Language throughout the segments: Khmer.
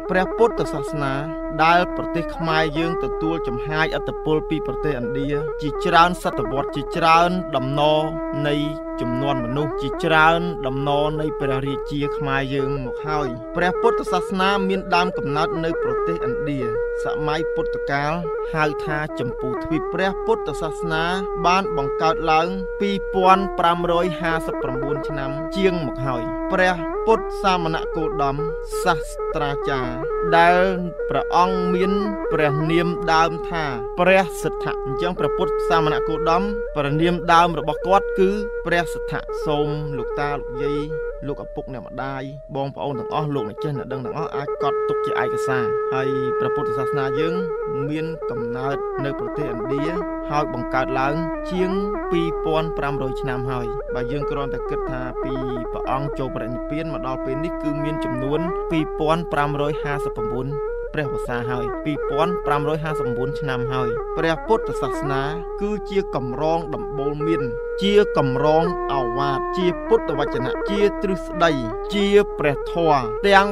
ព្រះពុទ្ធសាសនាដែលប្រទេសខ្មែរយើងទទួលចំហាយឥទ្ធិពលពីប្រទេសឥណ្ឌាជាច្រើនសតវត្សជាច្រើនដំណរនៃចំនួនមនុស្សជាច្រើនដំណរនៃព្រះរាជាខ្មែរយើងមកហើយព្រះពុទ្ធសាសនាមានដើមកំណើតនៅប្រទេសឥណ្ឌាសម័យពុទ្ធកាលហៅថាចម្ពោះទ្វីបព្រះពុទ្ធសាសនាបានបង្កើតឡើង2559ឆ្នាំជាងមកហើយព្រះពុទ្ធសាមណគោតមសាស្ត្រាចារ្យដែលព្រះអង្គមានព្រះនាមដើមថាព្រះសិទ្ធៈអញ្ចឹងព្រះពុទ្ធសាមណគោតមព្រះនាមដើមរបស់គាត់គឺព្រះសិទ្ធៈសូមលោកតាលោកយាយលោកឪពុកអ្នកម្ដាយបងប្អូនទាំងអស់លោកអ្នកចេះអ្នកដឹងទាំងអស់អាចកត់ទុកជាឯកសារហើយព្រះពុទ្ធសាសនាយើងមានកំណើតនៅប្រទេសឥណ្ឌាហើយបង្កើតឡើងជាង2500ឆ្នាំហើយបើយើងគ្រាន់តែគិតថាពីព្រះអង្គចូលបរិនិព្វានមកដល់ពេលនេះគឺមានចំនួន2559ព្រះវស្សាហើយ2559ឆ្នាំហើយព្រះពុទ្ធសាសនាគឺជាកម្រងដំបូលមានជាកម្រងឱវាទជាពុទ្ធវចនៈជាទ្រឹស្ដីជាព្រះធម៌ទាំង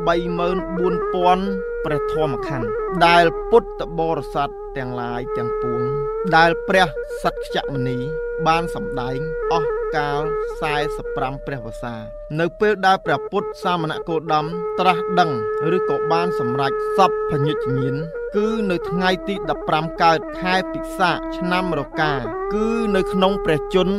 84000ព្រះធម្មខណ្ឌដែលពុទ្ធបរិស័ទទាំងឡាយទាំងពួងដែលព្រះសត្យខ្ចមុនីបានសម្ដែងអស់កាល45ព្រះវស្សានៅពេលដែលព្រះពុទ្ធសាមណគោតមត្រាស់ដឹងឬក៏បានសម្រេចសពភញ្ញុជ្ញាណគឺនៅថ្ងៃទី15កើតខែពិសាខឆ្នាំរកាគឺនៅក្នុងព្រះជន្ម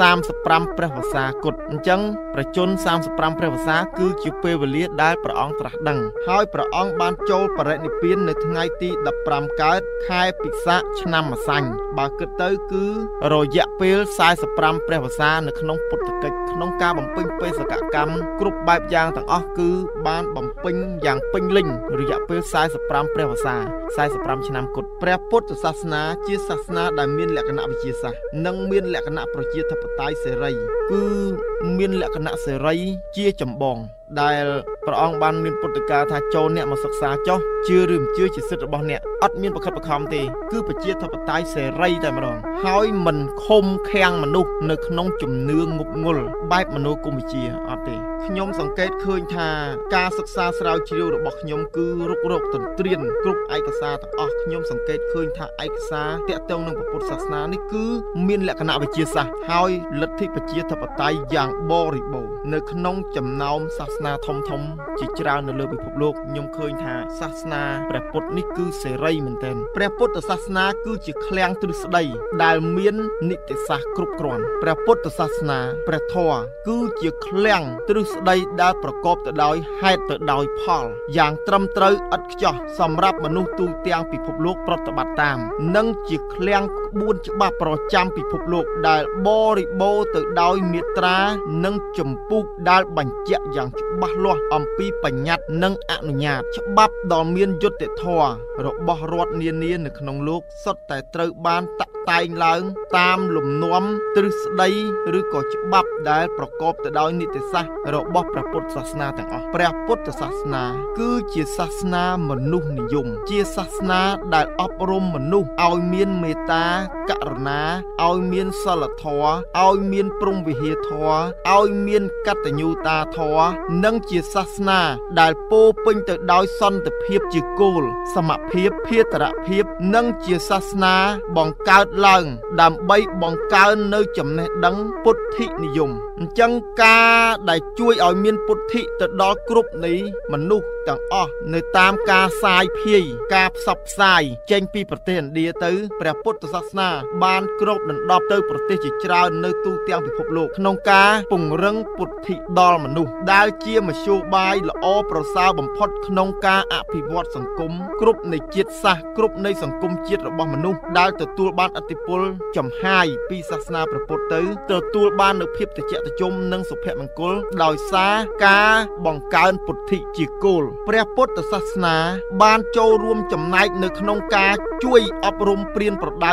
35ព្រះវស្សាគត់អញ្ចឹងព្រះជន្ម35ព្រះវស្សាគឺជាពេលវេលាដែលព្រះអង្គត្រាស់ដឹងហើយព្រះអង្គបានចូលបរិនិព្វាននៅថ្ងៃទី15កើតខែពិសាខឆ្នាំម្សាញ់បើគិតទៅគឺរយៈពេល45ព្រះវស្សានៅក្នុងពុទ្ធកិច្ចក្នុងការបំពេញបេសកកម្មគ្រប់បែបយ៉ាងទាំងអស់គឺបានបំពេញយ៉ាងពេញលេញរយៈពេល45ព្រះវស្សា45ឆ្នាំគត់ព្រះពុទ្ធសាសនាជាសាសនាដែលមានលក្ខណៈវិទ្យាសាស្ត្រនិងមានលក្ខណៈប្រជាធិបតេយ្យសេរីគឺមានលក្ខណៈសេរីជាចម្បងដែលព្រះអង្គបានមានពុទ្ធកាថាចូលអ្នកមកសិក្សាចុះជឿឬមិនជឿជាសិទ្ធិរបស់អ្នកអត់មានបខិតបខំទេគឺប្រជាធិបតេយ្យសេរីតែម្ដងហើយមិនឃុំឃាំងមនុស្សនៅក្នុងជំនឿងប់ងល់បែបមនោគមវិជ្ជាអត់ទេខ្ញុំសង្កេតឃើញថាការសិក្សាស្រាវជ្រាវរបស់ខ្ញុំគឺរុករកទន្ទ្រានគ្រប់ឯកសារទាំងអស់ខ្ញុំសង្កេតឃើញថាឯកសារទាក់ទងនឹងពុទ្ធសាសនានេះគឺមានលក្ខណៈវិទ្យាសាស្ត្រហើយលទ្ធិប្រជាធិបតេយ្យយ៉ាងបរិបូរណ៍នៅក្នុងចំណោមសាសនាធំជាច្រើននៅលើពិភពលោកខ្ញុំឃើញថាសាសនាព្រះពុទ្ធនេះគឺសេរីមែនទែនព្រះពុទ្ធសាសនាគឺជាឃ្លាំងទ្រឹស្ដីដែលមាននីតិសាស្ត្រគ្រប់គ្រាន់ព្រះពុទ្ធសាសនាព្រះធម៌គឺជាឃ្លាំងទ្រឹស្ដីដែលប្រកបទៅដោយហេតុទៅដោយផលយ៉ាងត្រឹមត្រូវឥតខ្ចោះសម្រាប់មនុស្សទូទាំងពិភពលោកប្រតិបត្តិតាមនិងជាឃ្លាំងក្បួនច្បាប់ប្រចាំពិភពលោកដែលបរិបូរណ៍ទៅដោយមាត្រានិងចម្ពោះដែលបញ្ជាក់យ៉ាងច្បាស់លាស់អំពីបញ្ញត្តិនិងអនុញ្ញាតច្បាប់ដ៏មានយុត្តិធម៌របស់រដ្ឋនានានៅក្នុងលោកសុទ្ធតែត្រូវបានតាក់តែងឡើងតាមលំនាំទ្រឹស្ដីឬក៏ច្បាប់ដែលប្រកបទៅដោយនីតិសាស្ត្ររបស់ព្រះពុទ្ធសាសនាទាំងអស់ព្រះពុទ្ធសាសនាគឺជាសាសនាមនុស្សនិយមជាសាសនាដែលអប់រំមនុស្សឲ្យមានមេត្តាករុណាឲ្យមានសិលធម៌ឲ្យមានព្រហ្មវិហារធម៌ឲ្យមានកតញ្ញូតាធម៌និងជាសាសនាដែលពោពេញទៅដោយសន្តិភាពជាគោលសមភាពភាតរភាពនិងជាសាសនាបង្កើតឡើងដើម្បីបង្កើននៅចំណេះដឹងពុទ្ធិនិយមអញ្ចឹងការដែលជួយឲ្យមានពុទ្ធិទៅដល់គ្រប់នៃមនុស្សទាំងអស់នៅតាមការសាយភាយការផ្សព្វផ្សាយចេញពីប្រទេសឥណ្ឌាទៅព្រះពុទ្ធសាសនាបានគ្របដណ្ដប់ទៅប្រទេសជាច្រើននៅទូទាំងពិភពលោកក្នុងការពង្រឹងពុទ្ធិដល់មនុស្សដែលជាមធ្យោបាយល្អប្រសើរបំផុតក្នុងការអភិវឌ្ឍសង្គមគ្រប់នៃជាតិសាសន៍គ្រប់នៃសង្គមជាតិរបស់មនុស្សដែលទទួលបានឥទ្ធិពលចំហាយពីសាសនាព្រះពុទ្ធទៅទទួលបាននូវភាពត្រជាក់ត្រជុំនិងសុភមង្គលដោយសារការបង្កើនពុទ្ធិជាគោលព្រះពុទ្ធសាសនាបានចូលរួមចំណែកនៅក្នុងការជួយអប់រំព្រានប្រដៅមនុស្ស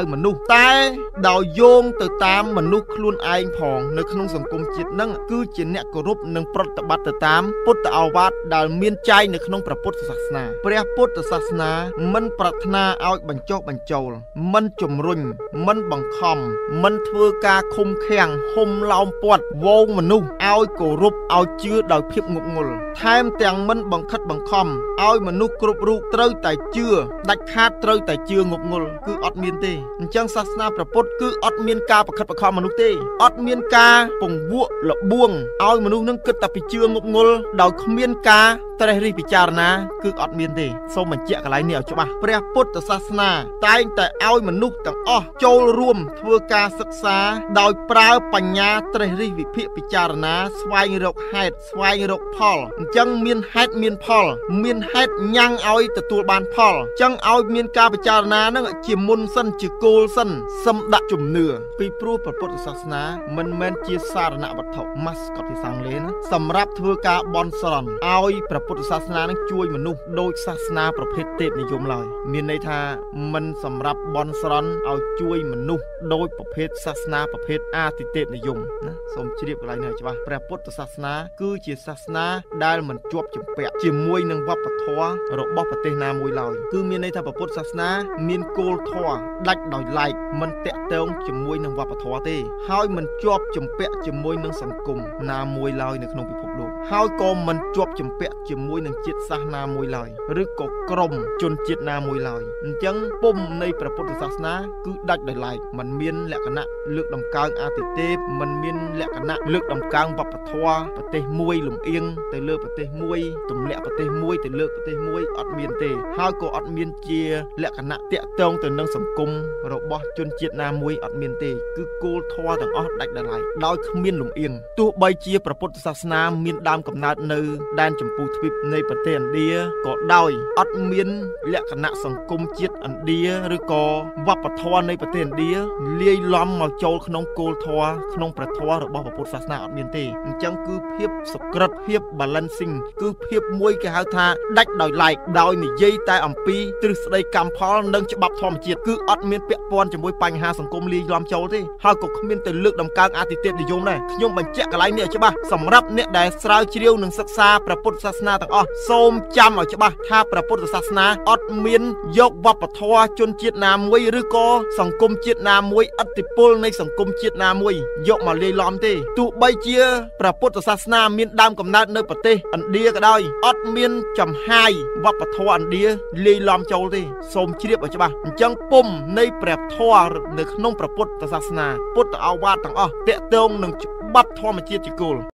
តែដោយយោងទៅតាមមនុស្សខ្លួនឯងផងនៅក្នុងសង្គមជាតិនឹងគឺជាអ្នកគោរពនិងប្រតិបត្តិទៅតាមពុទ្ធឱវាទដែលមានចែងនៅក្នុងព្រះពុទ្ធសាសនាព្រះពុទ្ធសាសនាមិនប្រាថ្នាឲ្យបញ្ចុះបញ្ចូលមិនជំរុញមិនបង្ខំមិនធ្វើការឃុំឃាំងហុំឡោមព័ទ្ធវងមនុស្សឲ្យគោរពឲ្យជឿដោយភាពងប់ងល់ថែមទាំងមិនបង្ខិតបង្ខំឲ្យមនុស្សគ្រប់រូបត្រូវតែជឿដាច់ខាតត្រូវតែជឿងប់ងល់គឺអត់មានទេអញ្ចឹងសាសនាព្រះពុទ្ធគឺអត់មានការបង្ខិតបង្ខំមនុស្សទេអត់មានការពង្វក់លបួងឲ្យមនុស្សនឹងគិតតែពីជឿងប់ងល់ដោយគ្មានការត្រេះរិះពិចារណាគឺអត់មានទេសូមបញ្ជាក់កន្លែងនេះឲ្យច្បាស់ព្រះពុទ្ធសាសនាតែងតែឲ្យមនុស្សទាំងអស់ចូលរួមធ្វើការសិក្សាដោយប្រើបញ្ញាត្រេះរិះវិភាគពិចារណាស្វែងរកហេតុស្វែងរកផលអញ្ចឹងមានហេតុមានផលមានហេតុញ៉ាំងឲ្យទទួលបានផលអញ្ចឹងឲ្យមានការពិចារណានឹងជាមុនសិនជាគោលសិនសឹមដាក់ជំនឿពីព្រោះព្រះពុទ្ធសាសនាមិនមែនជាសារណវត្ថុ mascot ភាសាអង់គ្លេសណាសម្រាប់ធ្វើការបន់ស្រន់ឲ្យព្រះពុទ្ធសាសនានឹងជួយមនុស្សដោយសាសនាប្រភេទទេពនិយមឡើយមានន័យថាមិនសម្រាប់បន់ស្រន់ឲ្យជួយមនុស្សដោយប្រភេទសាសនាប្រភេទអាទិទេពនិយមណាសូមជ្រាបកន្លែងនេះឲ្យច្បាស់ព្រះពុទ្ធសាសនាគឺជាសាសនាដែលមិនជាប់ជំពាក់ជាមួយនឹងវប្បធម៌របស់ប្រទេសណាមួយឡើយគឺមានន័យថាព្រះពុទ្ធសាសនាមានគោលធម៌ដាច់ដោយឡែកមិនតាក់ទងជាមួយនឹងវប្បធម៌ទេហើយមិនជាប់ជំពាក់ជាមួយនឹងសង្គមណាមួយឡើយនៅក្នុងពិភពលោកហើយក៏មិនជាប់ជំពាក់ជាមួយនឹងជាតិសាសន៍ណាមួយឡើយឬក៏ក្រុមជនជាតិណាមួយឡើយអញ្ចឹងពុំនៃព្រះពុទ្ធសាសនាគឺដាច់ដោយឡែកมันមានលក្ខណៈលើកដំកើងអាទិទេពมันមានលក្ខណៈលើកដំកើងវប្បធម៌ប្រទេសមួយលំអៀងទៅលើប្រទេសមួយទម្លាក់ប្រទេសមួយទៅលើប្រទេសមួយអត់មានទេហើយក៏អត់មានជាលក្ខណៈតាក់ទងទៅនឹងសង្គមរបស់ជនជាតិណាមួយអត់មានទេគឺគោលធម៌ទាំងអស់ដាច់ដោយឡែកដោយគ្មានលំអៀងទោះបីជាព្រះពុទ្ធសាសនាមានដើមកំណើតនៅដែនចម្ពោះទ្វីបនៃប្រទេសឥណ្ឌាក៏ដោយអត់មានលក្ខណៈសង្គមជាតិឥណ្ឌាឬក៏វប្បធម៌នៃប្រទេសឥណ្ឌាលាយឡំមកចូលក្នុងគោលធម៌ក្នុងព្រះធម៌របស់ព្រះពុទ្ធសាសនាអត់មានទេអញ្ចឹងគឺភាពសុក្រិតភាព balancing គឺភាពមួយគេហៅថាដាច់ដោយឡែកដោយនិយាយតែអំពីទ្រឹស្ដីកម្មផលនិងច្បាប់ធម្មជាតិគឺអត់មានពាក់ព័ន្ធជាមួយបញ្ហាសង្គមលាយឡំចូលទេហើយក៏គ្មានទៅលើកដំកើងអាទិទេពនិយមដែរខ្ញុំបញ្ជាក់កន្លែងនេះឲ្យច្បាស់សម្រាប់អ្នកដែលស្រាវជ្រាវនិងសិក្សាព្រះពុទ្ធសាសនាទាំងអស់សូមចាំឲ្យច្បាស់ថាព្រះពុទ្ធសាសនាអត់មានយកវប្បធម៌ជនជាតិណាមួយឬក៏សង្គមជាតិណាមួយឥទ្ធិពលនៃសង្គមជាតិណាមួយយកមកលាយឡំទេទោះបីជាព្រះពុទ្ធសាសនាមានដើមកំណើតនៅប្រទេសឥណ្ឌាក៏ដោយអត់មានចំហាយវប្បធម៌ឥណ្ឌាលាយឡំចូលទេសូមជ្រាបឲ្យច្បាស់អញ្ចឹងពុំនៃព្រះធម៌នៅក្នុងព្រះពុទ្ធសាសនាពុទ្ធឱវាទទាំងអស់តាក់ទងនឹងច្បាប់ធម្មជាតិជាគោល